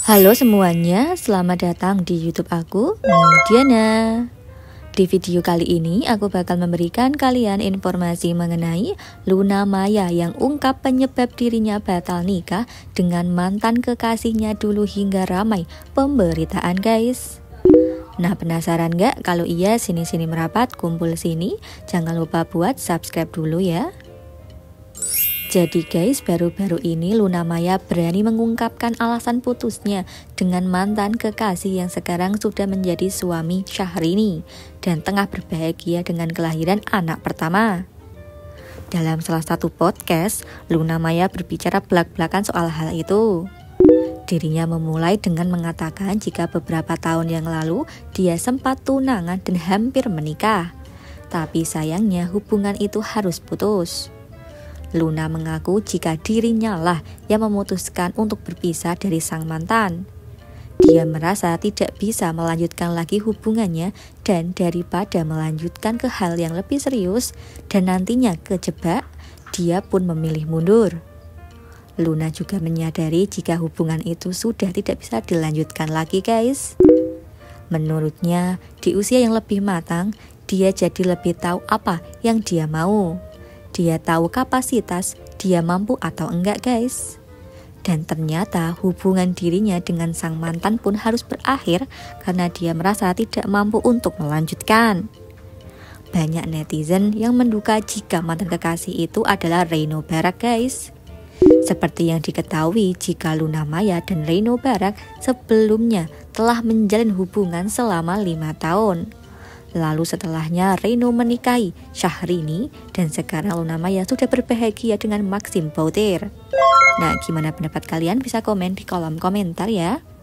Halo semuanya, selamat datang di YouTube aku, Diana. Di video kali ini aku bakal memberikan kalian informasi mengenai Luna Maya yang ungkap penyebab dirinya batal nikah dengan mantan kekasihnya dulu hingga ramai pemberitaan guys. Nah, penasaran gak? Kalau iya, sini-sini merapat, kumpul sini. Jangan lupa buat subscribe dulu ya. Jadi guys, baru-baru ini Luna Maya berani mengungkapkan alasan putusnya dengan mantan kekasih yang sekarang sudah menjadi suami Syahrini dan tengah berbahagia dengan kelahiran anak pertama. Dalam salah satu podcast, Luna Maya berbicara belak-belakan soal hal itu. Dirinya memulai dengan mengatakan jika beberapa tahun yang lalu dia sempat tunangan dan hampir menikah. Tapi sayangnya hubungan itu harus putus. Luna mengaku jika dirinya lah yang memutuskan untuk berpisah dari sang mantan. Dia merasa tidak bisa melanjutkan lagi hubungannya dan daripada melanjutkan ke hal yang lebih serius dan nantinya kejebak, dia pun memilih mundur. Luna juga menyadari jika hubungan itu sudah tidak bisa dilanjutkan lagi guys. Menurutnya, di usia yang lebih matang, dia jadi lebih tahu apa yang dia mau. Dia tahu kapasitas dia mampu atau enggak guys. Dan ternyata hubungan dirinya dengan sang mantan pun harus berakhir karena dia merasa tidak mampu untuk melanjutkan. Banyak netizen yang menduga jika mantan kekasih itu adalah Reno Barak guys. Seperti yang diketahui jika Luna Maya dan Reno Barak sebelumnya telah menjalin hubungan selama 5 tahun. Lalu setelahnya Reno menikahi Syahrini dan sekarang Luna Maya sudah berbahagia dengan Maxim Bautir. Nah, gimana pendapat kalian? Bisa komen di kolom komentar ya.